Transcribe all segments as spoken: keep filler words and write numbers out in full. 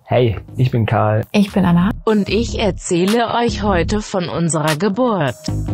Hey, ich bin Karl. Ich bin Anna. Und ich erzähle euch heute von unserer Geburt.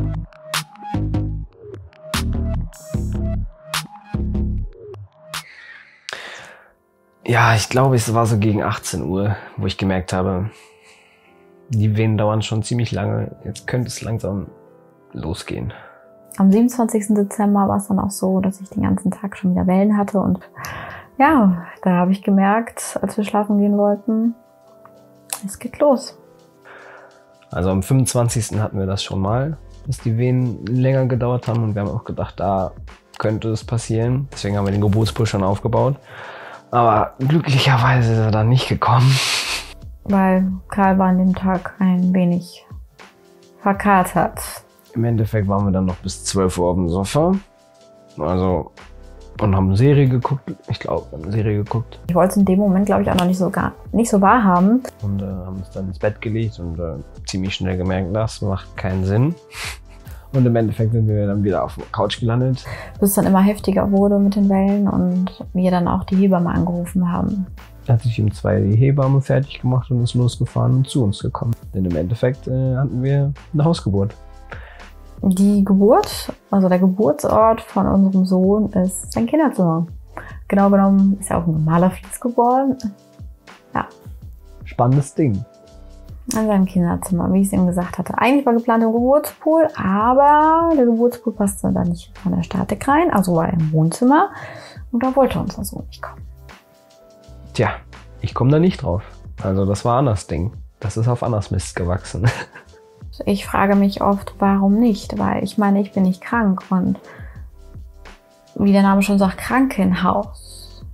Ja, ich glaube, es war so gegen achtzehn Uhr, wo ich gemerkt habe, die Wehen dauern schon ziemlich lange. Jetzt könnte es langsam losgehen. Am siebenundzwanzigsten Dezember war es dann auch so, dass ich den ganzen Tag schon wieder Wellen hatte. Und ja, da habe ich gemerkt, als wir schlafen gehen wollten, es geht los. Also am fünfundzwanzigsten hatten wir das schon mal, dass die Wehen länger gedauert haben. Und wir haben auch gedacht, da könnte es passieren. Deswegen haben wir den Geburtspool schon aufgebaut. Aber glücklicherweise ist er dann nicht gekommen. Weil Karl war an dem Tag ein wenig verkatert. Im Endeffekt waren wir dann noch bis zwölf Uhr auf dem Sofa. Also, und haben eine Serie geguckt. Ich glaube, eine Serie geguckt. Ich wollte es in dem Moment, glaube ich, auch noch nicht so, gar, nicht so wahrhaben. Und äh, haben uns dann ins Bett gelegt und äh, ziemlich schnell gemerkt, das macht keinen Sinn. Und im Endeffekt sind wir dann wieder auf der Couch gelandet. Bis es dann immer heftiger wurde mit den Wellen und wir dann auch die Hebamme angerufen haben. Da hat sich um zwei die Hebamme fertig gemacht und ist losgefahren und zu uns gekommen. Denn im Endeffekt äh, hatten wir eine Hausgeburt. Die Geburt, also der Geburtsort von unserem Sohn, ist sein Kinderzimmer. Genau genommen ist er auf ein normaler Fließ geboren. Ja. Spannendes Ding. In seinem Kinderzimmer, wie ich es ihm gesagt hatte. Eigentlich war geplant im Geburtspool, aber der Geburtspool passte da nicht von der Statik rein, also war er im Wohnzimmer und da wollte unser Sohn nicht kommen. Tja, ich komme da nicht drauf. Also das war Annas Ding. Das ist auf Annas Mist gewachsen. Ich frage mich oft, warum nicht, weil ich meine, ich bin nicht krank und wie der Name schon sagt, Krankenhaus.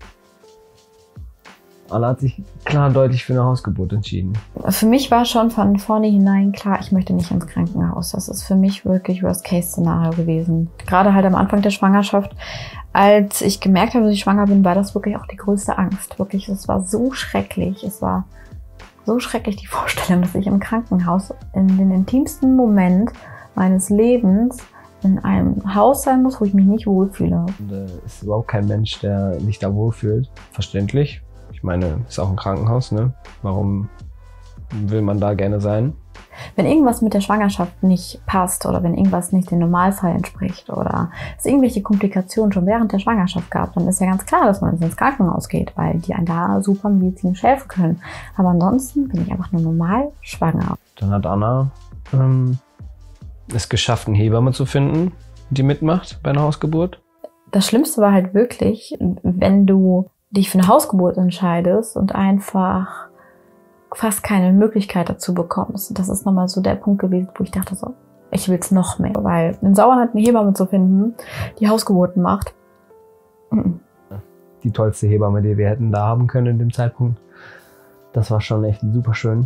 Anna hat sich klar deutlich für eine Hausgeburt entschieden. Für mich war schon von vornherein klar, ich möchte nicht ins Krankenhaus. Das ist für mich wirklich Worst-Case-Szenario gewesen. Gerade halt am Anfang der Schwangerschaft, als ich gemerkt habe, dass ich schwanger bin, war das wirklich auch die größte Angst. Wirklich, es war so schrecklich. Es war so schrecklich die Vorstellung, dass ich im Krankenhaus in den intimsten Moment meines Lebens in einem Haus sein muss, wo ich mich nicht wohlfühle. Und, äh, ist überhaupt kein Mensch, der sich da wohlfühlt. Verständlich. Ich meine, ist auch ein Krankenhaus, ne? Warum will man da gerne sein? Wenn irgendwas mit der Schwangerschaft nicht passt oder wenn irgendwas nicht dem Normalfall entspricht oder es irgendwelche Komplikationen schon während der Schwangerschaft gab, dann ist ja ganz klar, dass man ins Krankenhaus geht, weil die einen da super medizinisch helfen können. Aber ansonsten bin ich einfach nur normal schwanger. Dann hat Anna ähm, es geschafft, eine Hebamme zu finden, die mitmacht bei einer Hausgeburt. Das Schlimmste war halt wirklich, wenn du dich für eine Hausgeburt entscheidest und einfach fast keine Möglichkeit dazu bekommst. Das ist nochmal so der Punkt gewesen, wo ich dachte so, ich will es noch mehr. Weil in Sauerland eine Hebamme zu finden, die Hausgeburten macht. Mhm. Die tollste Hebamme, die wir hätten da haben können in dem Zeitpunkt. Das war schon echt super schön.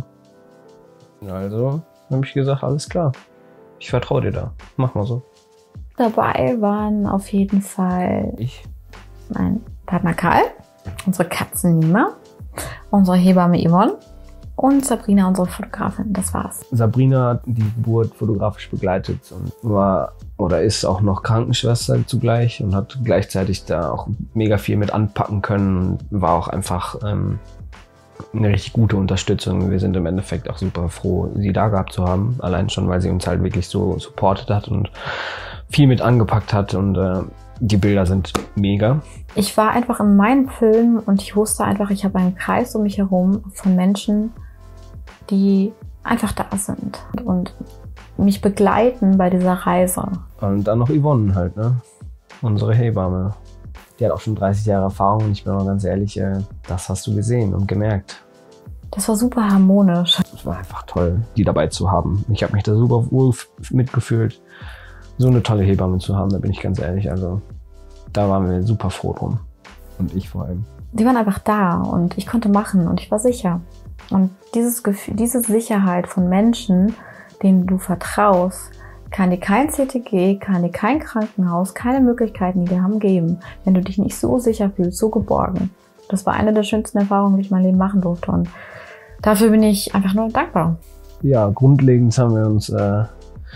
Also habe ich gesagt, alles klar. Ich vertraue dir da. Mach mal so. Dabei waren auf jeden Fall ich, mein Partner Karl, unsere Katze Nima, unsere Hebamme Yvonne und Sabrina, unsere Fotografin. Das war's. Sabrina hat die Geburt fotografisch begleitet und war oder ist auch noch Krankenschwester zugleich und hat gleichzeitig da auch mega viel mit anpacken können und war auch einfach ähm, eine richtig gute Unterstützung. Wir sind im Endeffekt auch super froh, sie da gehabt zu haben. Allein schon, weil sie uns halt wirklich so supportet hat und viel mit angepackt hat und äh, die Bilder sind mega. Ich war einfach in meinem Film und ich wusste einfach, ich habe einen Kreis um mich herum von Menschen, die einfach da sind und mich begleiten bei dieser Reise. Und dann noch Yvonne halt, ne? Unsere Hebamme. Die hat auch schon dreißig Jahre Erfahrung und ich bin mal ganz ehrlich, äh, das hast du gesehen und gemerkt. Das war super harmonisch. Es war einfach toll, die dabei zu haben. Ich habe mich da super wohl mitgefühlt, so eine tolle Hebamme zu haben, da bin ich ganz ehrlich. Also da waren wir super froh drum. Und ich vor allem. Die waren einfach da und ich konnte machen und ich war sicher. Und dieses Gefühl, diese Sicherheit von Menschen, denen du vertraust, kann dir kein C T G, kann dir kein Krankenhaus, keine Möglichkeiten, die dir haben, geben, wenn du dich nicht so sicher fühlst, so geborgen. Das war eine der schönsten Erfahrungen, die ich mein Leben machen durfte und dafür bin ich einfach nur dankbar. Ja, grundlegend haben wir uns äh,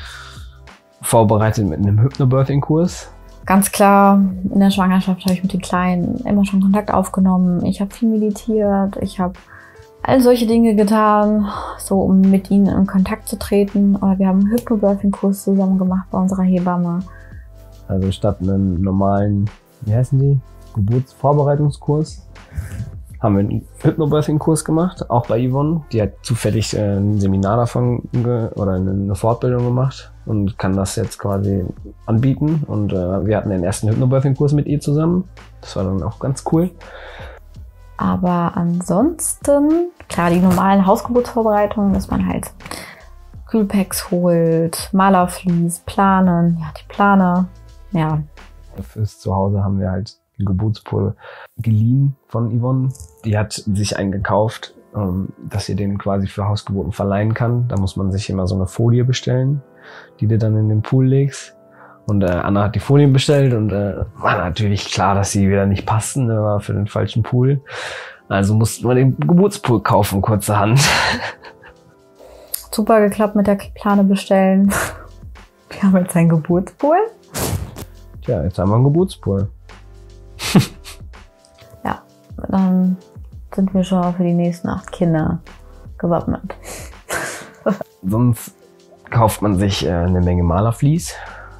vorbereitet mit einem Hypnobirthing-Kurs. Ganz klar, in der Schwangerschaft habe ich mit den Kleinen immer schon Kontakt aufgenommen. Ich habe viel meditiert, ich habe all solche Dinge getan, so um mit ihnen in Kontakt zu treten. Oder wir haben einen Hypnobirthing-Kurs zusammen gemacht bei unserer Hebamme. Also statt einem normalen, wie heißen die, Geburtsvorbereitungskurs, haben wir einen Hypnobirthing-Kurs gemacht, auch bei Yvonne. Die hat zufällig äh, ein Seminar davon ge- oder eine Fortbildung gemacht und kann das jetzt quasi anbieten. Und äh, wir hatten den ersten Hypnobirthing-Kurs mit ihr zusammen. Das war dann auch ganz cool. Aber ansonsten, klar, die normalen Hausgeburtsvorbereitungen, dass man halt Kühlpacks holt, Malerflies, planen, ja, die Plane, ja. Fürs Zuhause haben wir halt den Geburtspool geliehen von Yvonne. Die hat sich einen gekauft, dass sie den quasi für Hausgeburten verleihen kann. Da muss man sich immer so eine Folie bestellen, die du dann in den Pool legst. Und äh, Anna hat die Folien bestellt und äh, war natürlich klar, dass sie wieder nicht passten, ne, war für den falschen Pool. Also mussten wir den Geburtspool kaufen, kurzerhand. Super geklappt mit der Plane bestellen. Wir haben jetzt einen Geburtspool. Tja, jetzt haben wir einen Geburtspool. Ja, dann sind wir schon für die nächsten acht Kinder gewappnet. Sonst kauft man sich äh, eine Menge Malerflies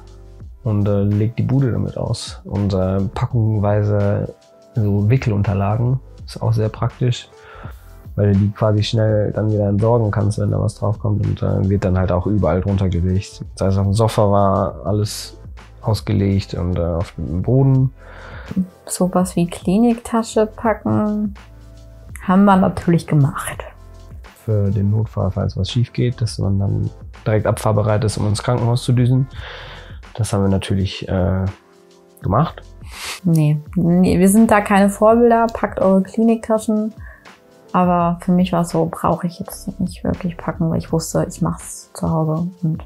und äh, legt die Bude damit aus. Und äh, packungsweise so Wickelunterlagen ist auch sehr praktisch, weil du die quasi schnell dann wieder entsorgen kannst, wenn da was draufkommt, und äh, wird dann halt auch überall drunter gelegt. Das heißt, auf dem Sofa war alles ausgelegt und äh, auf dem Boden. Sowas wie Kliniktasche packen haben wir natürlich gemacht. Für den Notfall, falls was schief geht, dass man dann direkt abfahrbereit ist, um ins Krankenhaus zu düsen. Das haben wir natürlich äh, gemacht. Nee, nee, wir sind da keine Vorbilder. Packt eure Kliniktaschen. Aber für mich war es so, brauche ich jetzt nicht wirklich packen, weil ich wusste, ich mache es zu Hause und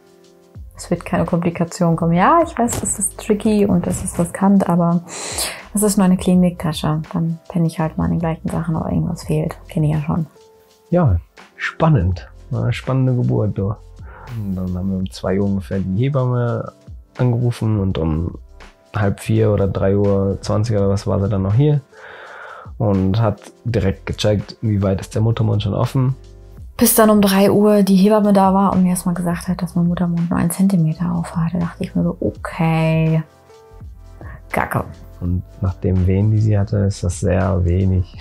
es wird keine Komplikation kommen. Ja, ich weiß, es ist tricky und es ist riskant, aber es ist nur eine Kliniktasche. Dann penne ich halt mal an den gleichen Sachen, aber irgendwas fehlt. Kenne ich ja schon. Ja, spannend. War eine spannende Geburt, du. Und dann haben wir um zwei Uhr ungefähr die Hebamme angerufen und um halb vier oder drei Uhr zwanzig oder was war sie dann noch hier und hat direkt gecheckt, wie weit ist der Muttermund schon offen. Bis dann um drei Uhr die Hebamme da war und mir erstmal gesagt hat, dass mein Muttermund nur einen Zentimeter auf war. Da dachte ich mir so, okay, Gacke. Und nach dem Wehen, die sie hatte, ist das sehr wenig.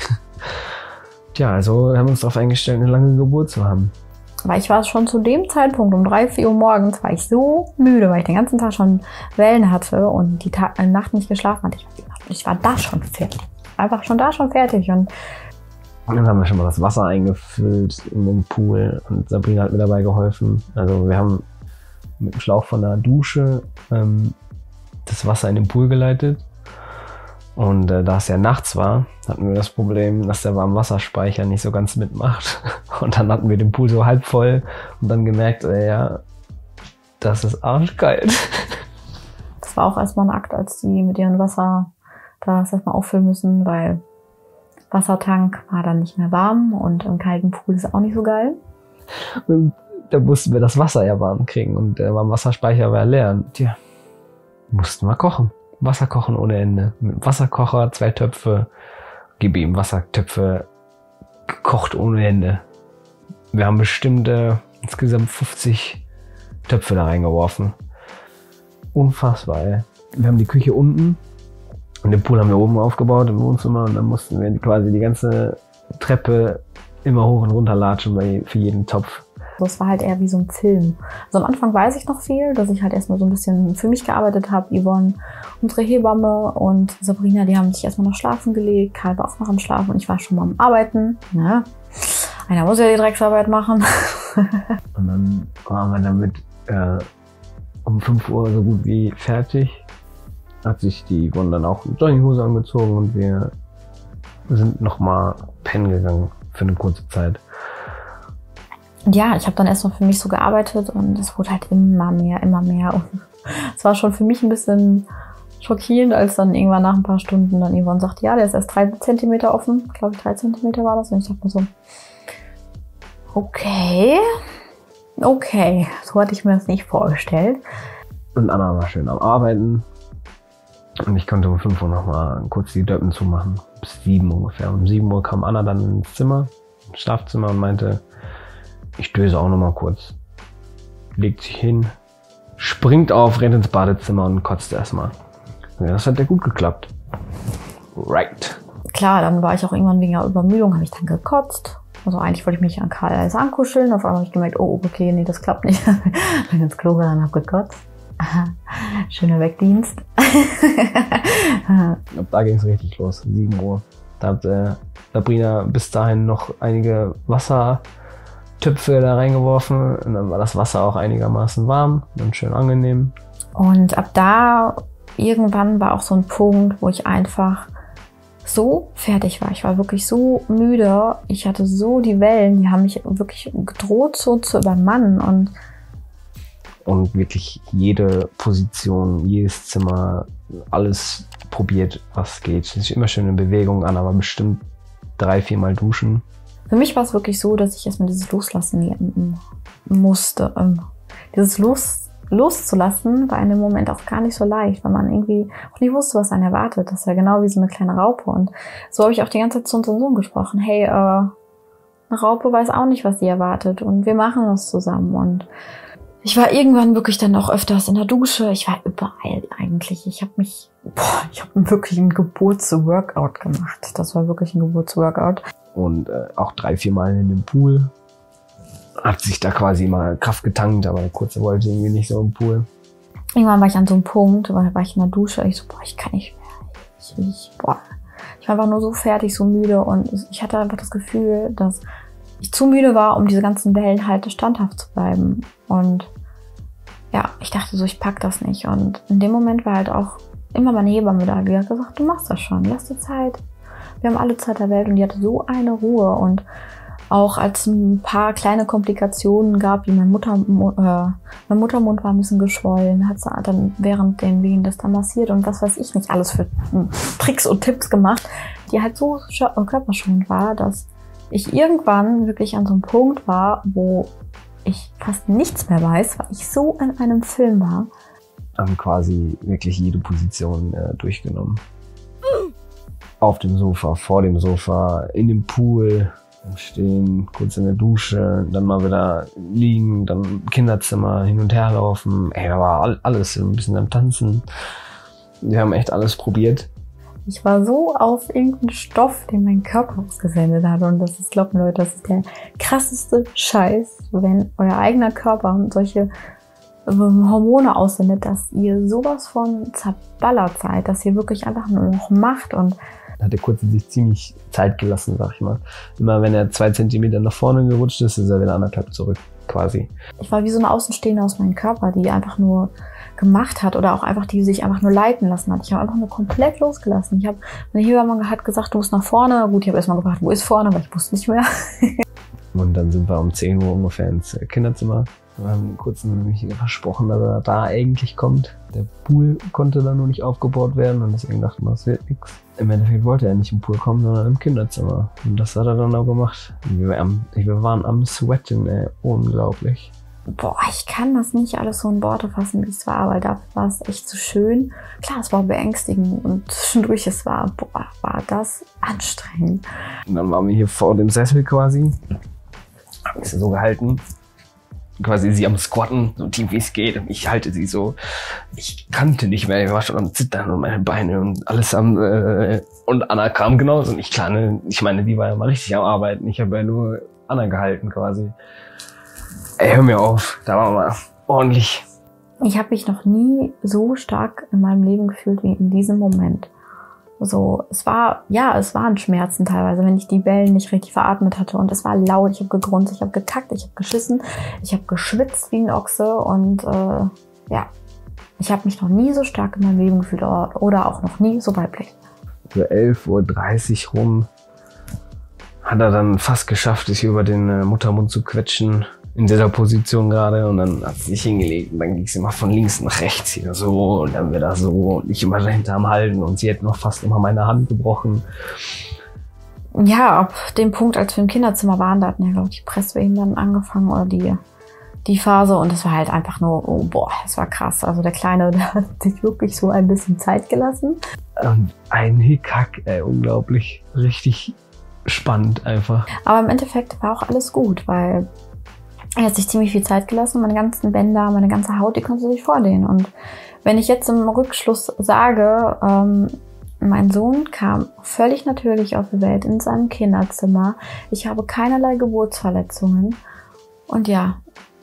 Tja, also haben wir uns darauf eingestellt, eine lange Geburt zu haben. Aber ich war schon zu dem Zeitpunkt, um drei, vier Uhr morgens, war ich so müde, weil ich den ganzen Tag schon Wellen hatte und die Ta- äh, Nacht nicht geschlafen hatte. Ich, ich war da schon fertig. Einfach schon da schon fertig. Und dann haben wir schon mal das Wasser eingefüllt in den Pool und Sabrina hat mir dabei geholfen. Also wir haben mit dem Schlauch von der Dusche ähm, das Wasser in den Pool geleitet. Und äh, da es ja nachts war, hatten wir das Problem, dass der Warmwasserspeicher nicht so ganz mitmacht. Und dann hatten wir den Pool so halb voll und dann gemerkt, äh, ja, das ist arschkalt. Das war auch erstmal ein Akt, als die mit ihrem Wasser das erstmal auffüllen müssen, weil Wassertank war dann nicht mehr warm und im kalten Pool ist auch nicht so geil. Und da mussten wir das Wasser ja warm kriegen und der Warmwasserspeicher war leer. Und tja, mussten wir kochen. Wasser kochen ohne Ende. Mit dem Wasserkocher, zwei Töpfe, gib ihm Wassertöpfe, gekocht ohne Ende. Wir haben bestimmt äh, insgesamt fünfzig Töpfe da reingeworfen. Unfassbar, ey. Wir haben die Küche unten und den Pool haben wir oben aufgebaut im Wohnzimmer und dann mussten wir quasi die ganze Treppe immer hoch und runter latschen bei, für jeden Topf. Das war halt eher wie so ein Film. Also am Anfang weiß ich noch viel, dass ich halt erstmal so ein bisschen für mich gearbeitet habe. Yvonne, unsere Hebamme und Sabrina, die haben sich erstmal noch schlafen gelegt. Karl war auch noch am Schlafen und ich war schon mal am Arbeiten. Ja. Einer muss ja die Drecksarbeit machen. Und dann waren wir damit äh, um fünf Uhr so gut wie fertig. Hat sich die Yvonne dann auch eine Jogginghose angezogen und wir sind nochmal pennen gegangen für eine kurze Zeit. Ja, ich habe dann erstmal für mich so gearbeitet und es wurde halt immer mehr, immer mehr. Und es war schon für mich ein bisschen schockierend, als dann irgendwann nach ein paar Stunden dann Yvonne sagt, ja, der ist erst drei Zentimeter offen. Glaube ich, drei Zentimeter war das. Und ich dachte mir so, okay, okay, so hatte ich mir das nicht vorgestellt. Und Anna war schön am Arbeiten. Und ich konnte um fünf Uhr nochmal kurz die Döppen zumachen. Bis sieben ungefähr. Um sieben Uhr kam Anna dann ins Zimmer. ins Schlafzimmer und meinte, ich döse auch noch mal kurz. Legt sich hin, springt auf, rennt ins Badezimmer und kotzt erstmal. Ja, das hat ja gut geklappt. Right. Klar, dann war ich auch irgendwann wegen der Übermüdung, habe ich dann gekotzt. Also eigentlich wollte ich mich an Karl alles ankuscheln. Auf einmal habe ich gemerkt, oh, okay, nee, das klappt nicht. Bin ins Klo gegangen und habe gekotzt. Schöner Wegdienst. Ab da ging es richtig los, sieben Uhr. Da hat äh, Sabrina bis dahin noch einige Wassertöpfe da reingeworfen. Und dann war das Wasser auch einigermaßen warm und schön angenehm. Und ab da irgendwann war auch so ein Punkt, wo ich einfach so fertig war. Ich war wirklich so müde. Ich hatte so die Wellen, die haben mich wirklich gedroht so zu übermannen. Und, und wirklich jede Position, jedes Zimmer, alles probiert, was geht. Sich immer schön in Bewegung an, aber bestimmt drei, viermal duschen. Für mich war es wirklich so, dass ich erstmal dieses Loslassen lernen musste. Dieses Los loszulassen war in dem Moment auch gar nicht so leicht, weil man irgendwie auch nicht wusste, was einen erwartet. Das ist ja genau wie so eine kleine Raupe. Und so habe ich auch die ganze Zeit zu unserem Sohn gesprochen. Hey, äh, eine Raupe weiß auch nicht, was sie erwartet. Und wir machen das zusammen. Und ich war irgendwann wirklich dann auch öfters in der Dusche. Ich war überall eigentlich. Ich habe mich, boah, ich habe wirklich ein Geburtsworkout gemacht. Das war wirklich ein Geburtsworkout. Und äh, auch drei, vier Mal in dem Pool. Hat sich da quasi mal Kraft getankt, aber der Kurze wollte irgendwie nicht so im Pool. Irgendwann war ich an so einem Punkt, war, war ich in der Dusche. Ich so, boah, ich kann nicht mehr. Ich, ich, boah. ich war einfach nur so fertig, so müde. Und ich hatte einfach das Gefühl, dass ich zu müde war, um diese ganzen Wellen halt standhaft zu bleiben. Und ja, ich dachte so, ich pack das nicht. Und in dem Moment war halt auch immer meine Hebamme da, die hat gesagt, du machst das schon, lass dir Zeit. Wir haben alle Zeit der Welt. Und die hatte so eine Ruhe. Und auch als ein paar kleine Komplikationen gab, wie mein, Mutter, äh, mein Muttermund war ein bisschen geschwollen, hat sie dann während den Wehen das dann massiert und was weiß ich nicht alles für Tricks und Tipps gemacht, die halt so körperschonend war, dass ich irgendwann wirklich an so einem Punkt war, wo ich fast nichts mehr weiß, weil ich so in einem Film war. Haben quasi wirklich jede Position äh, durchgenommen. Auf dem Sofa, vor dem Sofa, in dem Pool. Stehen, kurz in der Dusche, dann mal wieder liegen, dann im Kinderzimmer hin und her laufen. Ey, da war alles ein bisschen am Tanzen. Wir haben echt alles probiert. Ich war so auf irgendeinen Stoff, den mein Körper ausgesendet hat. Und das ist, glaubt mir Leute, das ist der krasseste Scheiß, wenn euer eigener Körper solche Hormone aussendet, dass ihr sowas von zerballert seid, dass ihr wirklich einfach nur noch macht. Und hat der Kurze sich ziemlich Zeit gelassen, sag ich mal. Immer wenn er zwei Zentimeter nach vorne gerutscht ist, ist er wieder anderthalb zurück, quasi. Ich war wie so eine Außenstehende aus meinem Körper, die einfach nur gemacht hat oder auch einfach, die sich einfach nur leiten lassen hat. Ich habe einfach nur komplett losgelassen. Ich habe, meine Hebamme hat gesagt, du musst nach vorne. Gut, ich habe erstmal gefragt, wo ist vorne, aber ich wusste nicht mehr. Und dann sind wir um zehn Uhr ungefähr ins Kinderzimmer. Wir haben kurz nämlich versprochen, dass er da eigentlich kommt. Der Pool konnte dann nur nicht aufgebaut werden und deswegen dachten wir, das wird nichts. Im Endeffekt wollte er nicht im Pool kommen, sondern im Kinderzimmer. Und das hat er dann auch gemacht. Wir waren, wir waren am Sweaten, ey. Unglaublich. Boah, ich kann das nicht alles so in Worte fassen, wie es war, weil dafür war es echt so schön. Klar, es war beängstigend und zwischendurch, es war, boah, war das anstrengend. Und dann waren wir hier vor dem Sessel quasi. Haben sie so gehalten. Quasi sie am Squatten, so tief wie es geht. Und ich halte sie so. Ich kannte nicht mehr. Ich war schon am Zittern und meine Beine und alles am. Äh, und Anna kam genauso. Und ich, klar, ne, ich meine, die war ja mal richtig am Arbeiten. Ich habe ja nur Anna gehalten quasi. Ey, hör mir auf. Da war mal ordentlich. Ich habe mich noch nie so stark in meinem Leben gefühlt wie in diesem Moment. So, es war, ja, es waren Schmerzen teilweise, wenn ich die Wellen nicht richtig veratmet hatte. Und es war laut, ich habe gegrunzt, ich habe gekackt, ich habe geschissen, ich habe geschwitzt wie ein Ochse. Und äh, ja, ich habe mich noch nie so stark in meinem Leben gefühlt oder auch noch nie so weiblich. So elf Uhr dreißig rum hat er dann fast geschafft, sich über den äh, Muttermund zu quetschen. In dieser Position gerade, und dann hat sie sich hingelegt und dann ging es immer von links nach rechts hier so und dann wieder so und ich immer dahinter am Halten und sie hätte noch fast immer meine Hand gebrochen. Ja, ab dem Punkt, als wir im Kinderzimmer waren, da hatten ja, glaube ich, die Presswehen dann angefangen oder die, die Phase und es war halt einfach nur, oh boah, das war krass. Also der Kleine, der hat sich wirklich so ein bisschen Zeit gelassen. Und ein Hickhack, ey, unglaublich, richtig spannend einfach. Aber im Endeffekt war auch alles gut, weil er hat sich ziemlich viel Zeit gelassen. Meine ganzen Bänder, meine ganze Haut, die konnte sich vordehnen. Und wenn ich jetzt im Rückschluss sage, ähm, mein Sohn kam völlig natürlich auf die Welt in seinem Kinderzimmer. Ich habe keinerlei Geburtsverletzungen. Und ja.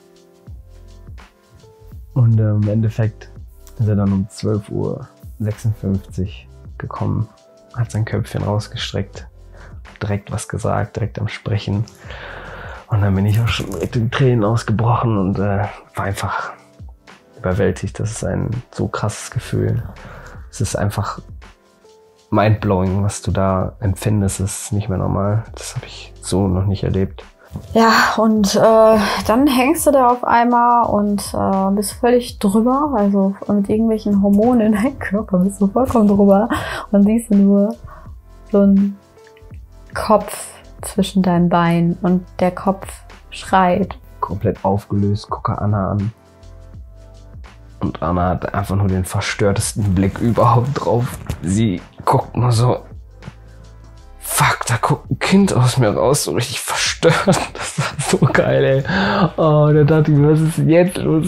Und äh, im Endeffekt ist er dann um zwölf Uhr sechsundfünfzig gekommen, hat sein Köpfchen rausgestreckt, direkt was gesagt, direkt am Sprechen. Und dann bin ich auch schon direkt in Tränen ausgebrochen und äh, war einfach überwältigt. Das ist ein so krasses Gefühl. Es ist einfach mindblowing, was du da empfindest. Das ist nicht mehr normal. Das habe ich so noch nicht erlebt. Ja, und äh, dann hängst du da auf einmal und äh, bist völlig drüber. Also mit irgendwelchen Hormonen in deinem Körper bist du vollkommen drüber. Und siehst du nur so einen Kopf zwischen deinen Beinen und der Kopf schreit. Komplett aufgelöst, gucke Anna an. Und Anna hat einfach nur den verstörtesten Blick überhaupt drauf. Sie guckt nur so, fuck, da guckt ein Kind aus mir raus, so richtig verstört. Das war so geil, ey. Oh, da dachte ich mir, was ist denn jetzt los?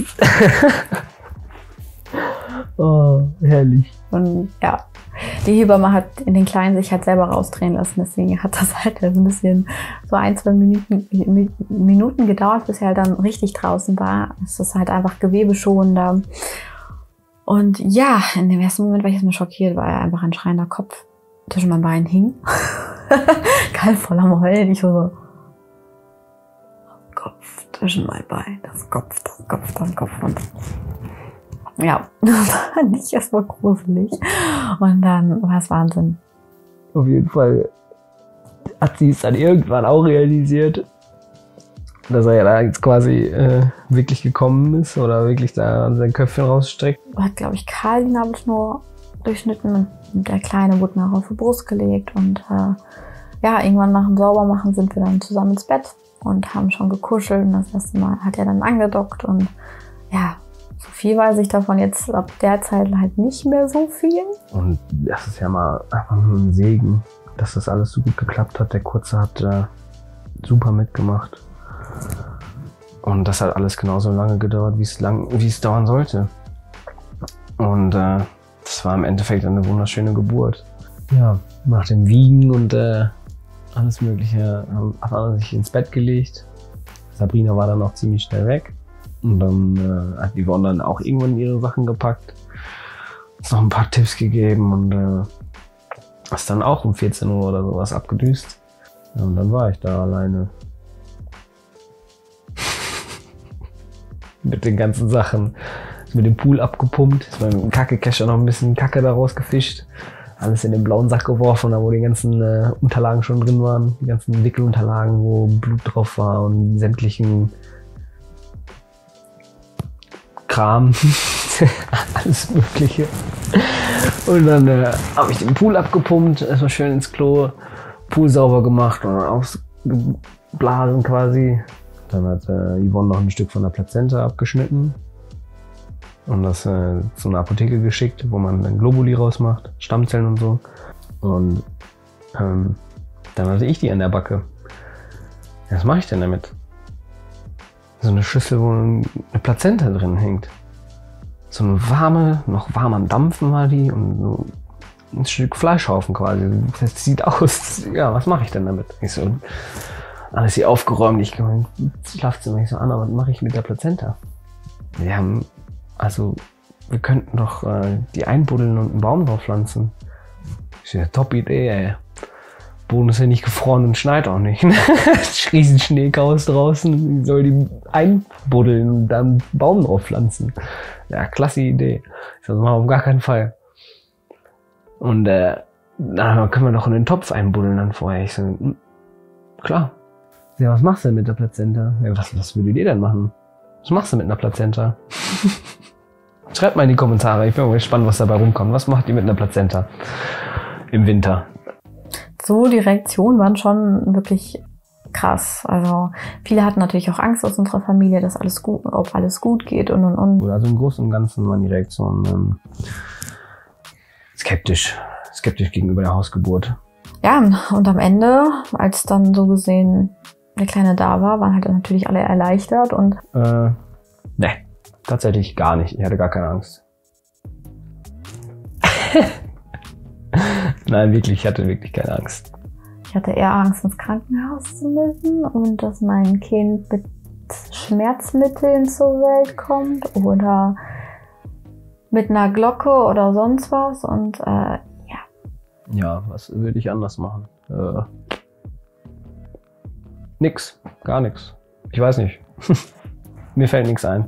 Oh, herrlich. Und ja, die Hebamme hat in den Kleinen sich halt selber rausdrehen lassen. Deswegen hat das halt ein bisschen so ein, zwei Minuten, Minuten gedauert, bis er halt dann richtig draußen war. Es ist halt einfach gewebeschonender. Und ja, in dem ersten Moment war ich erstmal schockiert, weil er einfach ein schreiender Kopf zwischen meinen Beinen hing. Kalt voll am Heulen. Ich so, Kopf zwischen meinen Beinen, das Kopf, das Kopf, das Kopf. Und ja, das war nicht erstmal gruselig. Und dann war es Wahnsinn. Auf jeden Fall hat sie es dann irgendwann auch realisiert, dass er ja da jetzt quasi äh, wirklich gekommen ist oder wirklich da sein Köpfchen rausstreckt. Hat, glaube ich, Karl die Nabelschnur durchschnitten und der Kleine wurde mir auch auf die Brust gelegt. Und äh, ja, irgendwann nach dem Saubermachen sind wir dann zusammen ins Bett und haben schon gekuschelt. Und das erste Mal hat er dann angedockt und ja, so viel weiß ich davon jetzt ab der Zeit halt nicht mehr so viel. Und das ist ja mal einfach nur ein Segen, dass das alles so gut geklappt hat. Der Kurze hat äh, super mitgemacht. Und das hat alles genauso lange gedauert, wie es lang, wie es dauern sollte. Und äh, das war im Endeffekt eine wunderschöne Geburt. Ja, nach dem Wiegen und äh, alles Mögliche hat er sich ins Bett gelegt. Sabrina war dann auch ziemlich schnell weg. Und dann äh, hat die Yvonne dann auch irgendwann ihre Sachen gepackt. Uns noch ein paar Tipps gegeben und äh, ist dann auch um vierzehn Uhr oder sowas abgedüst. Ja, und dann war ich da alleine. Mit den ganzen Sachen. Ist mit dem Pool abgepumpt, ist beim Kackekescher noch ein bisschen Kacke daraus gefischt. Alles in den blauen Sack geworfen, da wo die ganzen äh, Unterlagen schon drin waren. Die ganzen Wickelunterlagen, wo Blut drauf war und sämtlichen Kram. Alles Mögliche. Und dann äh, habe ich den Pool abgepumpt, erstmal schön ins Klo, Pool sauber gemacht und dann ausgeblasen quasi. Dann hat äh, Yvonne noch ein Stück von der Plazenta abgeschnitten und das äh, zu einer Apotheke geschickt, wo man dann Globuli rausmacht, Stammzellen und so. Und ähm, dann hatte ich die an der Backe. Was mache ich denn damit? So eine Schüssel, wo eine Plazenta drin hängt. So eine warme, noch warm am Dampfen war die und so ein Stück Fleischhaufen quasi. Das sieht aus, ja, was mache ich denn damit? Ich so, alles hier aufgeräumt, ich komme ins Schlafzimmer, ich so, Anna, was mache ich mit der Plazenta? Wir haben, also, wir könnten doch äh, die einbuddeln und einen Baum drauf pflanzen. Ich so, ja, top Idee, ey. Boden ist ja nicht gefroren und schneit auch nicht. Riesen Schneechaos draußen, ich soll die einbuddeln und dann einen Baum drauf pflanzen. Ja, klasse Idee. Ich so, das machen wir auf gar keinen Fall. Und äh, na, können wir doch in den Topf einbuddeln dann vorher. Ich so, mh, klar. Ja, was machst du denn mit der Plazenta? Ja, was, was würdet ihr denn machen? Was machst du mit einer Plazenta? Schreibt mal in die Kommentare, ich bin mal gespannt, was dabei rumkommt. Was macht ihr mit einer Plazenta im Winter? So, die Reaktionen waren schon wirklich krass. Also viele hatten natürlich auch Angst aus unserer Familie, dass alles gut, ob alles gut geht und und und. Also im Großen und Ganzen waren die Reaktionen ähm, skeptisch. Skeptisch gegenüber der Hausgeburt. Ja, und am Ende, als dann so gesehen der Kleine da war, waren halt natürlich alle erleichtert und... Äh, ne, tatsächlich gar nicht. Ich hatte gar keine Angst. Nein, wirklich, ich hatte wirklich keine Angst. Ich hatte eher Angst, ins Krankenhaus zu müssen und dass mein Kind mit Schmerzmitteln zur Welt kommt oder mit einer Glocke oder sonst was und äh, ja. Ja, was würde ich anders machen? Äh, nix, gar nichts. Ich weiß nicht. Mir fällt nichts ein.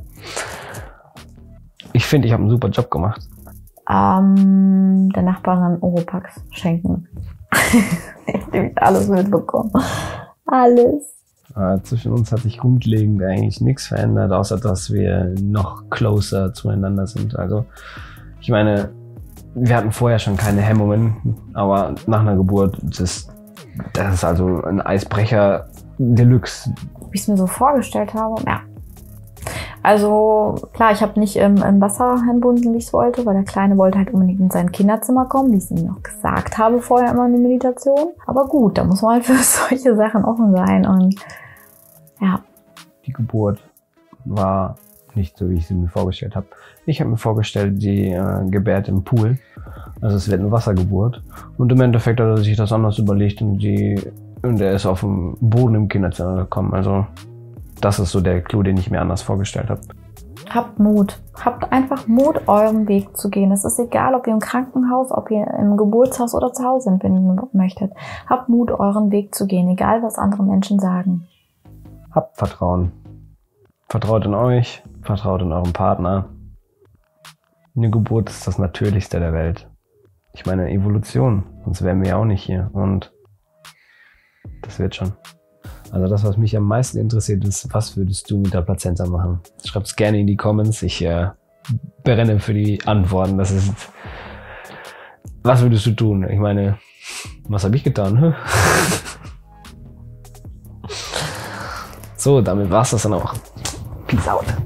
Ich finde, ich habe einen super Job gemacht. Ähm, der Nachbarin Oropax schenken. Ich habe alles mitbekommen. Alles. Äh, zwischen uns hat sich grundlegend eigentlich nichts verändert, außer dass wir noch closer zueinander sind. Also, ich meine, wir hatten vorher schon keine Hemmungen, aber nach einer Geburt, das, das ist also ein Eisbrecher Deluxe. Wie ich es mir so vorgestellt habe, ja. Also klar, ich habe nicht im, im Wasser entbunden, wie ich es wollte, weil der Kleine wollte halt unbedingt in sein Kinderzimmer kommen, wie ich es ihm noch gesagt habe vorher immer in der Meditation. Aber gut, da muss man halt für solche Sachen offen sein und ja. Die Geburt war nicht so, wie ich sie mir vorgestellt habe. Ich habe mir vorgestellt, sie äh, gebärt im Pool. Also es wird eine Wassergeburt. Und im Endeffekt hat er sich das anders überlegt und, die, und er ist auf dem Boden im Kinderzimmer gekommen. Also das ist so der Clou, den ich mir anders vorgestellt habe. Habt Mut. Habt einfach Mut, euren Weg zu gehen. Es ist egal, ob ihr im Krankenhaus, ob ihr im Geburtshaus oder zu Hause sind, wenn ihr möchtet. Habt Mut, euren Weg zu gehen, egal was andere Menschen sagen. Habt Vertrauen. Vertraut in euch, vertraut in euren Partner. Eine Geburt ist das Natürlichste der Welt. Ich meine Evolution, sonst wären wir ja auch nicht hier. Und das wird schon. Also das, was mich am meisten interessiert, ist, was würdest du mit der Plazenta machen? Schreibt es gerne in die Comments. Ich äh, brenne für die Antworten. Das ist, was würdest du tun? Ich meine, was habe ich getan? So, damit war's das dann auch. Peace out.